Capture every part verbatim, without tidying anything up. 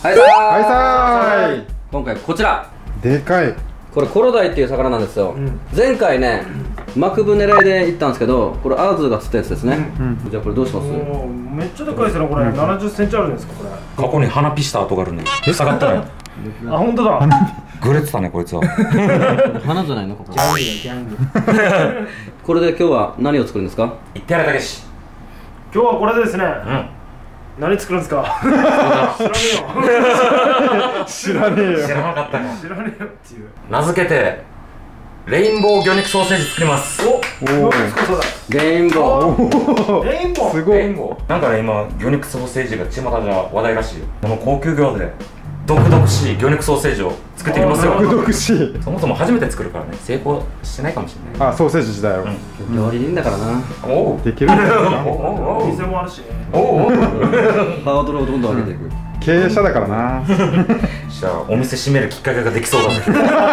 はいさーいはいさーい。 今回こちらでかい。 これコロダイっていう魚なんですよ、うん、前回ねマクブ狙いで行ったんですけど、これアーズが釣ったやつですね、うん、じゃあこれどうします？ めっちゃでかいですねこれ、うん、ななじゅっセンチあるんですかこれ。 過去に鼻ピした跡があるね。下がったね。 あ、本当だ。 グレてたねこいつは。 花じゃないのここ。 ギャングギャング。 これで今日は何を作るんですか？ 言ってやれたけし。 今日はこれでですね、うん、何作るんですか？知らねえよ。知らねえよ。 知らなかったか。 知らねえよっていう。 名付けてレインボー魚肉ソーセージ作ります。 お、お、 レインボー。 レインボー。 すごい。 レインボー。なんかね今魚肉ソーセージが巷じゃ話題らしいよ。この高級魚で毒々しい魚肉ソーセージを作っていきますよ。 毒々しい。 そもそも初めて作るからね成功してないかもしれない。 あ、ソーセージ自体を。 料理人だからな。 おお。 できるんですか？ おお。店もあるし。 おお。 ハードルをどんどん上げていく。 経営者だからな。 じゃあお店閉めるきっかけができそうだね。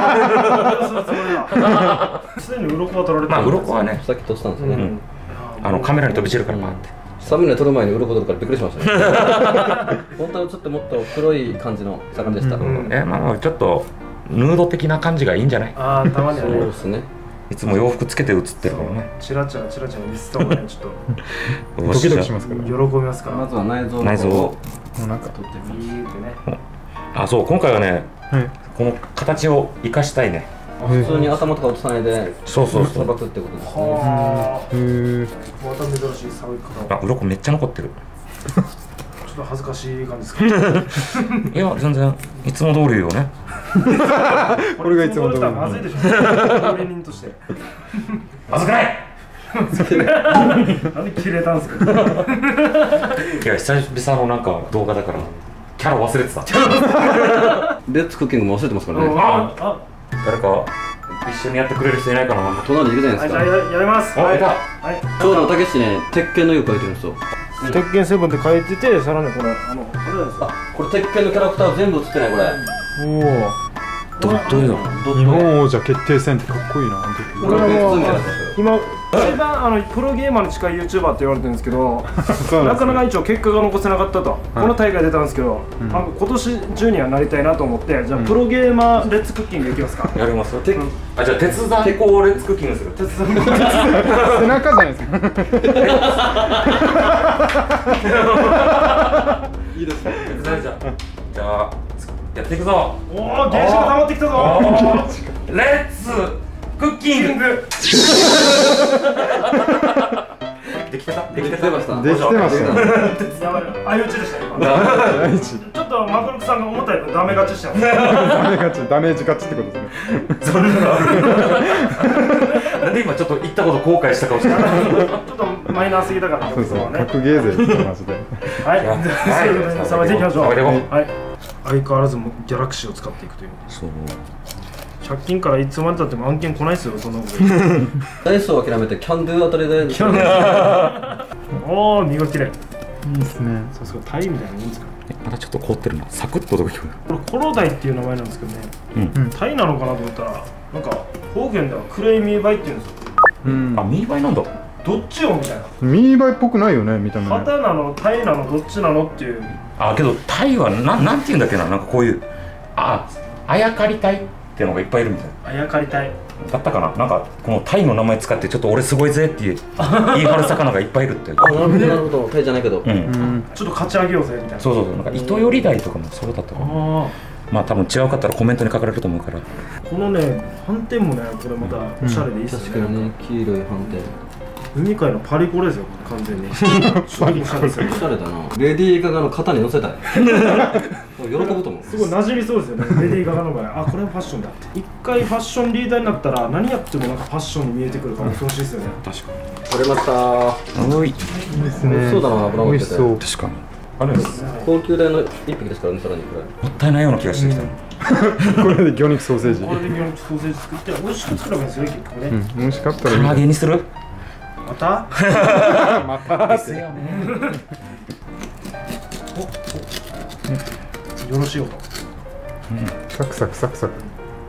すでに鱗は取られてる。 まあ鱗はね。 さっき取ってたんですよね。 あのカメラに飛び散るからパーって。 サムネ撮る前に鱗取るからびっくりしましたね。本当はちょっともっと黒い感じの魚でした。 え、まあちょっとヌード的な感じがいいんじゃない？ ああ、たまにはね。 そうですね。 いつも洋服つけて写ってるからね。 チラチラチラチラ見せた方がね、ちょっとドキドキしますから。 喜びますから。 まずは内臓内臓をなんか取ってビーってね。 あ、そう今回はね、この形を生かしたいね。 普通に頭とか落とさないで、 そうそうそう。 さばくってことですね。 はあ。 へえ。 また珍しいさばき方。 あ、鱗めっちゃ残ってる。 ちょっと恥ずかしい感じですか？ いや全然いつも通りよね。 これがいつも通り。 まずいでしょ。料理人として。 まずくない。 なんで切れたんですか？ いや久々のなんか動画だからキャラ忘れてた。 レッツクッキングも忘れてますからね。 ああ。 誰か一緒にやってくれる人いないかな。 隣いるじゃないですか。 じゃあやります。 あ、いた。 はい。 ちょうどたけしね、鉄拳の絵を描いてるんですよ。 鉄拳セブンって書いてて、さらにこれあのこれですか。 これ鉄拳のキャラクター全部写ってないこれ。 おお。 どどういうの？ 日本王者決定戦ってかっこいいな。 これはもう今一番あのプロゲーマーに近いユーチューバーって言われてるんですけど、なかなか一応結果が残せなかったと。この大会出たんですけど、今年中にはなりたいなと思って、じゃあプロゲーマーレッツクッキングいきますか。 やります。あ、じゃあ鉄山こうレッツクッキングする。鉄山。 背中じゃないですか。 いいですね。 じゃあやっていくぞ。 おお、原子が溜まってきたぞ。 レッツクッキング。できてた？できてました。 できてました。 やばい、相打ちでした今。ちょっとマクロクさんが思ったよりダメ勝ちしちゃう。 ダメ勝ち、ダメージ勝ちってことですね。 それなんで今ちょっと言ったこと後悔したかもしれない。 ちょっとマイナーすぎだから。 そうそう、格ゲー勢ですマジで。 はい、はい、さばいていきましょう。 はい。 相変わらずもギャラクシーを使っていくという。 そう。 借金からいつまでたっても案件来ないですよ、そんなこと。 ダイソーを諦めてキャンドゥあたりで。 キャンドゥ。おお、身が綺麗。 いいですね。 さすがタイみたいなもんですか。 まだちょっと凍ってるな。サクッと音が聞こえる。 これコロダイっていう名前なんですけどね。うん。タイなのかなと思ったら、なんか方言ではクレイミーバイっていうんですよ。 うん。あ、ミーバイなんだ。 どっちよみたいな。 ミーバイっぽくないよね、見た目。 旗なの、タイなの、どっちなのっていう。 あ、けどタイはななんていうんだっけな、なんかこういうあ、あやかりタイっていうのがいっぱいいるみたいな。 あやかりタイだったかな、なんかこのタイの名前使ってちょっと俺すごいぜって言い張る魚がいっぱいいるって。 あ、なるほどなるほど、タイじゃないけど。 うん。 ちょっと勝ち上げようぜみたいな。 そうそうそう、なんか糸より鯛とかもそうだったかな。まあ多分違うかったらコメントに書かれると思うから。 このね、斑点もね、これまたおしゃれでいいっすね。 確かにね、黄色い斑点。 海界のパリコレですよ、完全に。 パリコレ。おしゃれだな。レディー・ガガの肩に乗せたい。喜ぶと思う。 すごい馴染みそうですよね、レディー・ガガの場合。あ、これはファッションだって。一回ファッションリーダーになったら、何やってもなんかファッションに見えてくるから恐ろしいですよね。 確かに。 取れましたー。 おい。いいですね。 そうだな、油乗ってて。 確かに。あれです。 高級大の一匹ですからね、さらにこれ。 もったいないような気がしてきた。 これで魚肉ソーセージ。 これで魚肉ソーセージ作って美味しく作るわけですよ、結局ね。 美味しかったらいい。 唐揚げにする？ また？ またですよね。 お、よろしい音。 サクサクサクサク。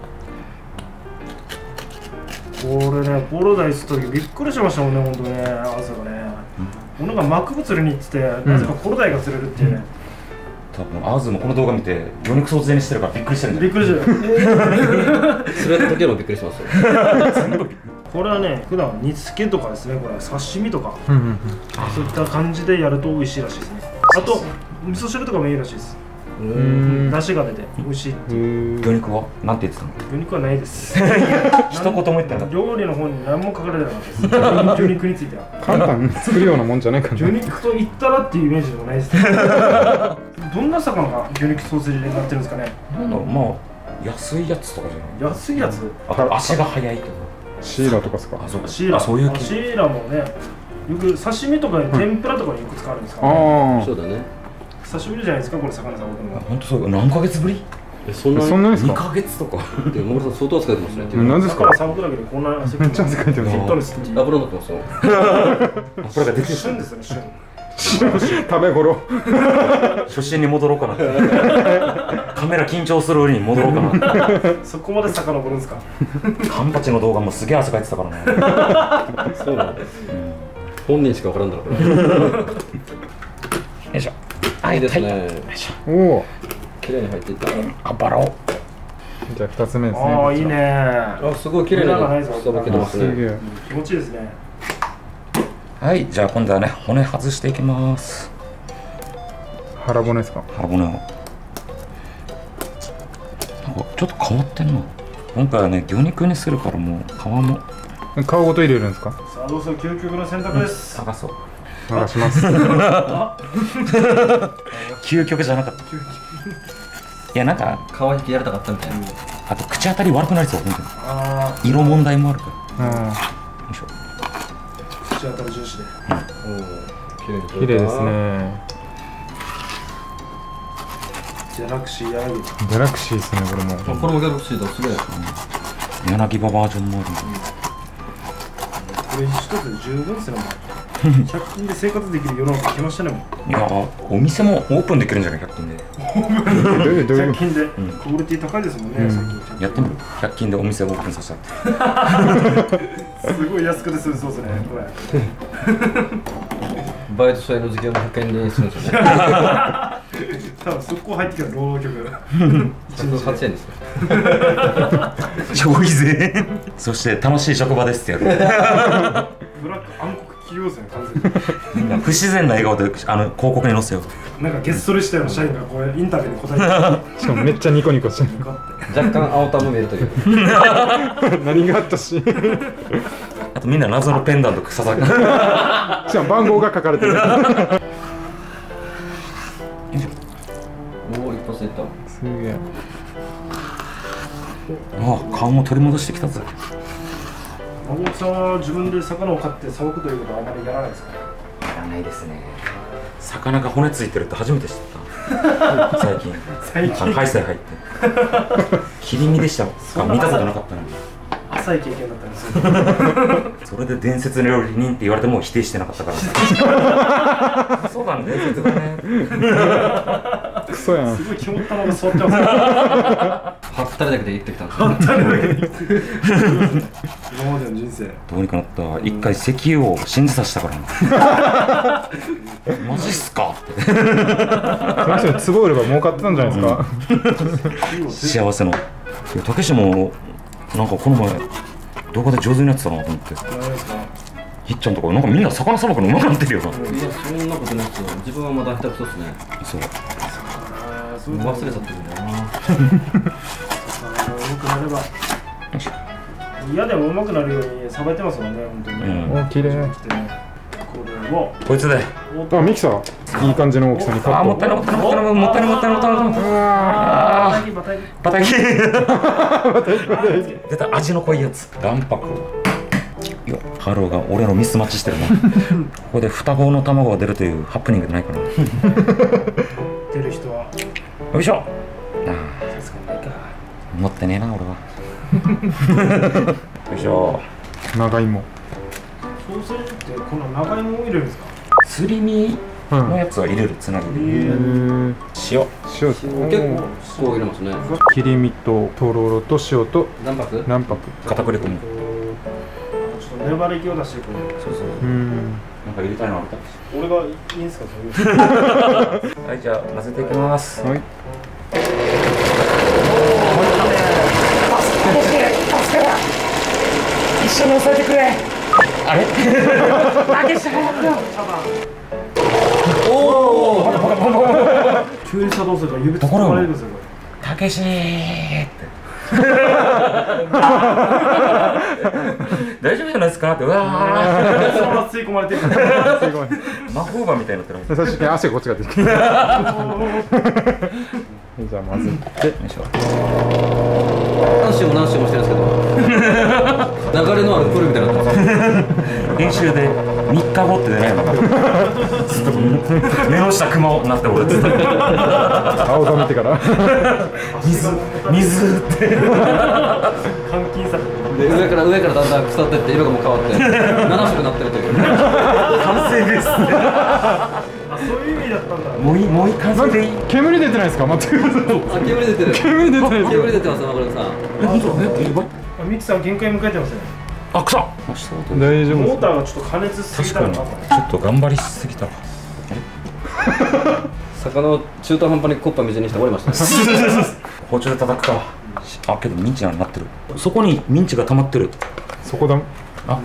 これね、コロダイスの時びっくりしましたもんね、本当ね、朝がね。もうなんか幕物釣りに行ってて、なぜかコロダイが釣れるっていうね。 多分アーズもこの動画見て魚肉ソースにしてるからびっくりしてるんだびっくりしてるそれだけでもびっくりしますよ。 これはね、普段煮付けとかですね、これ刺身とか、うんうんうん、そういった感じでやると美味しいらしいですね。あと味噌汁とかもいいらしいです。うん、出汁が出て美味しいっていう。 魚肉はなんて言ってたの？ 魚肉はないです。 一言も言ってなかった。 料理の本に何も書かれてなかったです。魚肉については簡単に作るようなもんじゃないかな。 魚肉と言ったらっていうイメージでもないです。どんな魚が魚肉ソーセージになってるんですかね。 なんだろう、まあ安いやつとかじゃない？ 安いやつ？ あと足が速いとか。 シーラとかですか？ あ、そうか。シーラ、そういうシーラもね、よく刺身とか天ぷらとかによく使われるんですかね。 そうだね。 久しぶりじゃないですか、これ魚さばくのが。 本当そう、何ヶ月ぶり？ え、そんなそんなですか？ にかげつとか。 でも、森さん相当扱ってますね。 何ですか？ 魚さばくだけでこんな汗めっちゃ汗かいてます。 油乗ってますよ。 これが出てる。 旬ですよね、旬。 食べ頃。 初心に戻ろうかな。カメラ緊張する上に戻ろうかな。 そこまで遡るんですか？ カンパチの動画もすげえ汗かいてたからね。 そうなんです。本人しか分からんだろう。 よいしょ。 いいですね。 おお。 綺麗に入っていった。 あばらを。 じゃあ二つ目ですね。 ああ、いいね。 あ、すごい綺麗にさばけてますね。 気持ちいいですね。 はい、じゃあ今度はね、骨外していきます。 腹骨ですか？ 腹骨を。なんかちょっと変わってんな。今回はね、魚肉にするからもう皮も。 皮ごと入れるんですか？ さあ、どうぞ、究極の選択です。 探そう。 探します。 究極じゃなかった。いや、なんか皮引きやりたかったみたいな。 あと口当たり悪くなりそう、本当に。色問題もあるから。よいしょ。 口当たり重視で。 綺麗ですね。 ギャラクシー柳。 ギャラクシーですね、これも。 これもギャラクシーだ、すごい。 柳葉バージョンもある。 これ一つで十分ですね。ひゃく均で生活できる世の中来ましたね。 いや、お店もオープンできるんじゃない？ひゃく均で。 ひゃく均でクオリティ高いですもんね。 やってみる？ひゃく均でお店をオープンさせた。すごい安くて済みそうですね、これ。 バイトしたいの時間もひゃくえんで済むんですよね。 多分そこ入ってきた労働局。 いちにちはちえんですか？ 消費税。そして楽しい職場ですってやる。 ブラック暗黒企業ですね、完全に。 不自然な笑顔であの広告に載せよう。なんかゲストリしたような社員がこれインタビューに答えて。 しかもめっちゃニコニコしてる。 若干青タも見えるという。 何があったし。 あとみんな謎のペンダント刺さる。 しかも番号が書かれてる。 おお、一発いった。 すげえ。 ああ、顔も取り戻してきたぜ。 青木さんは自分で魚を飼ってさばくということはあまりやらないですか？ やらないですね。魚が骨ついてるって初めて知った。最近。最近。海鮮入って。切り身でしたか？見たことなかったのに。 浅い経験だったんですよ。 それで伝説の料理人って言われても否定してなかったから。そうだね、伝説だね。 クソやん。 すごい肝っ玉が座ってます。はったりだけで言ってきたんです。 はったりだけで言って。今までの人生。 どうにかなった。一回石油を信じさせたからな。マジっすかって。 その人に壺売れば儲かってたんじゃないですか。 幸せの。たけしもなんかこの前動画で上手になってたなと思って。ひっちゃんとかなんかみんな魚さばくのうまくなってるよな。いや、 そんなことないですよ。自分はまだ下手くそですね。 そう。 忘れちゃってるんだよな。 うまくなれば。嫌でもうまくなるようにさばいてますもんね、本当に。 お、綺麗。 これをこいつで。 あ、ミキサー。いい感じの大きさにカット。 あ、もったいないもったいないもったいないもったいないもったいないもったいない。ああ。バタギバタギ。出た、味の濃いやつ。卵白。よ、ハローが俺のミスマッチしてるな。ここで双子の卵が出るというハプニングでないかな。 出る人は。 よいしょ。ああ。持ってねえな俺は。よいしょ。 長芋。 ソーセージってこの長芋を入れるんですか？ すり身のやつは入れる、つなぎで。塩。 塩。 結構入れますね。 切り身ととろろと塩と卵白。 卵白。 片栗粉も。 ちょっと粘り気を出してくる。 そうそう。 うん。 なんか入れたいのあった？ 俺がいいんすか、そういうはい、じゃあ混ぜていきます。はい。一緒に押さえてくれ。あれ？たけし早くよ。おお。 急に作動するから指突っ込まれるんですよ。 たけしーって。大丈夫じゃないですかって。うわー。 そのまま吸い込まれてる。 魔法馬みたいになってる。 最終的に足がこっちが出てくる。じゃあ混ぜて。よいしょ。 何周も何周もしてるんですけど流れのあるプールみたいになってます。 練習でみっかごって出ないのかずっと目の下雲になって俺ずっと青ざめてから水水って監禁されてで上から上からだんだん腐ってって色がもう変わってなな色になってるという完成ですあ、そういう意味だったんだ。 もういいもういい完成でいい。 煙出てないですか？待ってください。 あ、煙出てる煙出てないです煙出てますよ、これさん。 ミキさん限界迎えてますね。 あ、くそ大丈夫です。 モーターがちょっと加熱しすぎたのか。 ちょっと頑張りすぎたわ。 魚を中途半端にコッパ水にして折れましたね包丁で叩くか。あ、けどミンチがなってる。そこにミンチが溜まってる。 そこだ。 あ、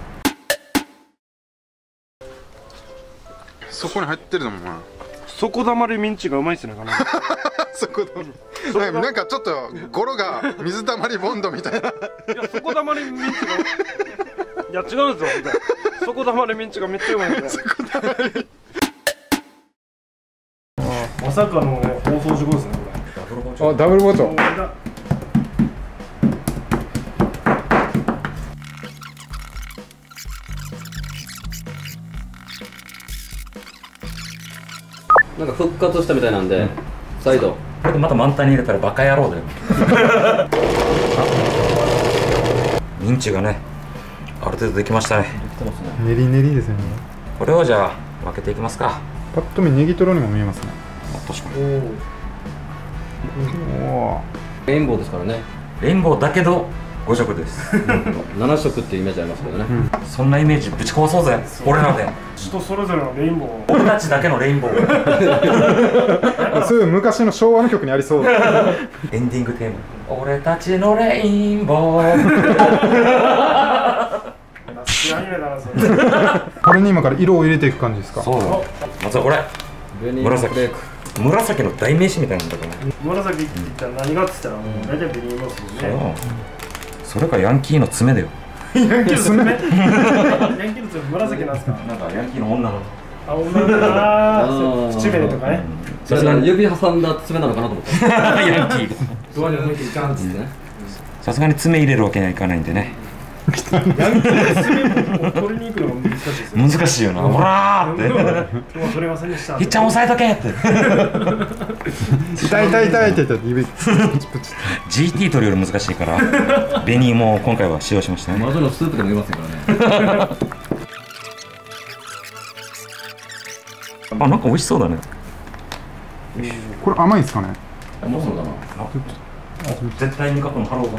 そこに入ってるのもな。 そこだまりミンチがうまいっすね、かな。 そこだまなんかちょっと語呂が水たまりボンドみたいな。いや、 そこだまりミンチがいや、違うんですよ。そこだまりミンチがめっちゃうまいんで。まさかのね、放送事故ですね、これ。 あ、ダブル包丁。 なんか復活したみたいなんで、再度これでまた満タンに入れたらバカ野郎だよミンチがね、ある程度できましたね。 練り練りですね。 これをじゃあ分けていきますか。 パッと見ネギトロにも見えますね。 あ、確かにおお。 レインボーですからね。 レインボーだけどご色です。 なな色っていうイメージありますけどね、うん、 そんなイメージぶち壊そうぜ、俺らで。 人それぞれのレインボー、 俺たちだけのレインボーそういう昔の昭和の曲にありそうだ。 エンディングテーマ、俺たちのレインボーこれに今から色を入れていく感じですか？ そうだ。まずはこれ紫、紫の代名詞みたいなんだけどね。 紫って言ったら何がっつったらもう大体ベニーモスよね。 それかヤンキーの爪だよ。 ヤンキーの爪？ヤンキーの爪紫なんですか？ なんかヤンキーの女の。 あ、女の子だな。口紅とかね。 それ指挟んだ爪なのかなと思って。 ヤンキー。 ドアに置いていかんっつってね。 さすがに爪入れるわけにはいかないんでね。 ヤンキーの爪を取りに行くのが難しいですよ。 難しいよな。ほらーって。 今日は取れませんでした。 ひっちゃん押さえとけって。 痛い痛い痛いって言ったら指プチプチ。 ジーティー 取るより難しいから紅も今回は使用しましたね。 魔女のスープでも言いませんからね。 あ、なんか美味しそうだね。 これ甘いんですかね？ 甘そうだな。 絶対に過去のハローが。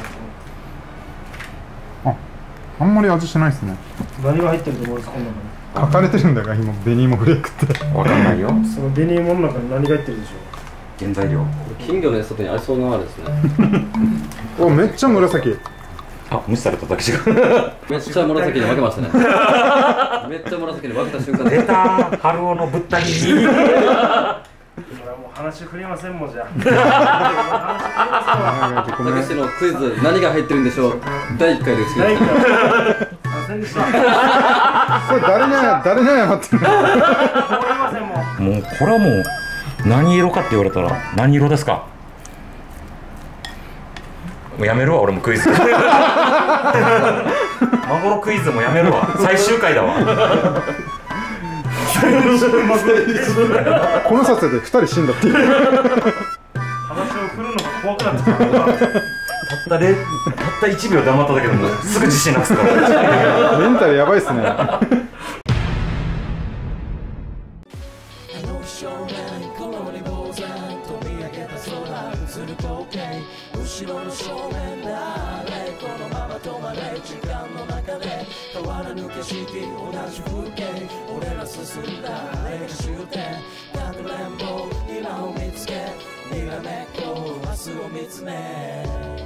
あ、あんまり味しないですね。 何が入ってると思うんですか、この中に。 書かれてるんだが今紅芋フレークって。 わかんないよ。 その紅芋の中に何が入ってるでしょう。 原材料。 金魚の餌にありそうなあれですね。 お、めっちゃ紫。 あ、無視されただけ違う。 めっちゃ紫に分けましたね。めっちゃ紫に分けた瞬間出たー、春尾のぶった切り。 もう話振りませんもんじゃ。 たけしのクイズ何が入ってるんでしょう。だいいっかいです。 第一回。すいませんでした。 これ誰に誰に謝ってるの？ もうこれはもう何色かって言われたら何色ですか？もうやめるわ、俺もクイズ。マゴロクイズもやめるわ。最終回だわ。 この撮影でふたり死んだっていう。 話を振るのが怖くなってきた。 たったれたったいちびょう黙っただけでもすぐ自信なくすから。 メンタルやばいっすね。 る光景後ろの正面だれこのまま止まれ時間の中で変わらぬ景色同じ風景俺ら進んだ歴史終点かくれんぼ今を見つけにらめっこ明日を見つめ